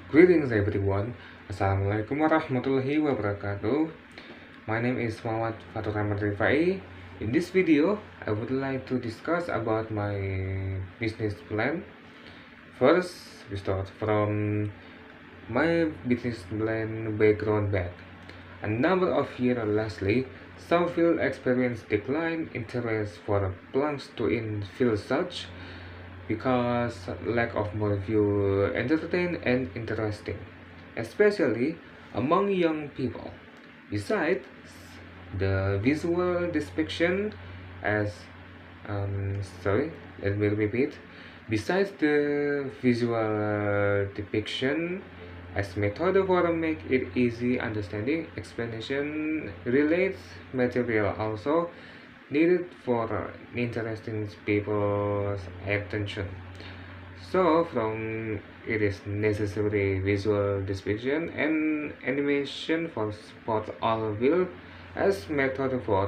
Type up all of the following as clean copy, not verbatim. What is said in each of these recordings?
Greetings everyone. Assalamualaikum warahmatullahi wabarakatuh. My name is Muhammad Fatur Rahman Rifai. In this video, I would like to discuss about my business plan. First, we start from my business plan background back. A number of years lastly, some field experience decline interest for plans to in field search because lack of more view entertain and interesting, especially among young people. Besides the visual depiction as sorry, let me repeat. Besides the visual depiction as method for make it easy understanding, explanation relates material also needed for interesting people's attention. So from it is necessary visual description and animation for spot all will as method for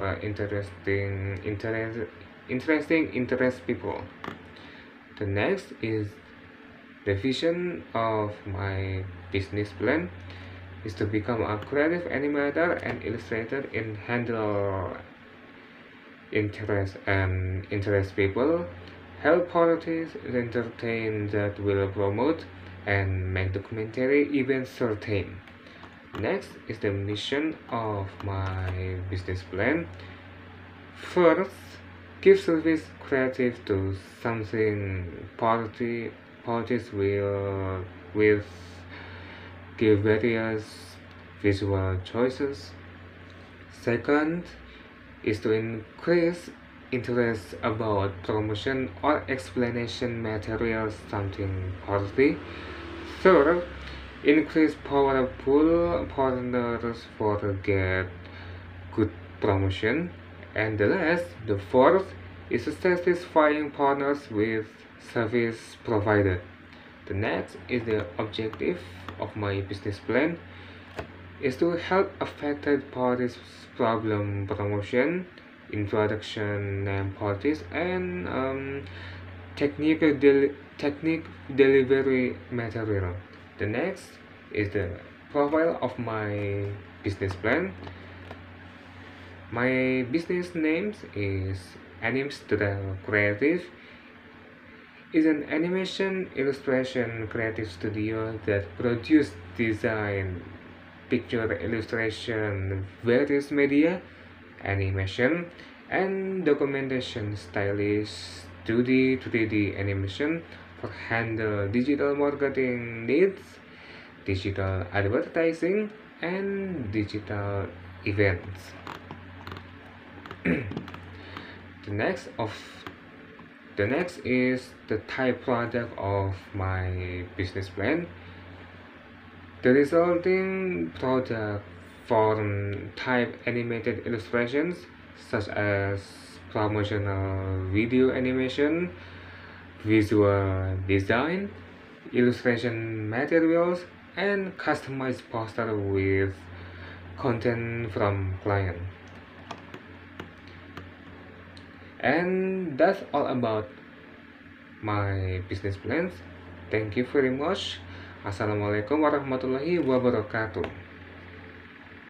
interesting interest people. The next is the vision of my business plan is to become a creative animator and illustrator and handle interest people, help parties entertain that will promote and make documentary events certain. Next is the mission of my business plan. First, give service creative to something parties will with give various visual choices. Second is to increase interest about promotion or explanation materials something party. Third, increase powerful partners for get good promotion. And the last, the fourth, is satisfying partners with service provided. The next is the objective of my business plan is to help affected parties problem promotion, introduction name parties, and technique delivery material. The next is the profile of my business plan. My business name is Animstra Creative. Is an animation illustration creative studio that produce design, picture illustration, various media, animation, and documentation stylish 2D 3D animation for handle digital marketing needs, digital advertising, and digital events. The next is the type product of my business plan. The resulting product form type animated illustrations such as promotional video animation, visual design, illustration materials, and customized poster with content from client. And that's all about my business plans. Thank you very much. Assalamualaikum warahmatullahi wabarakatuh.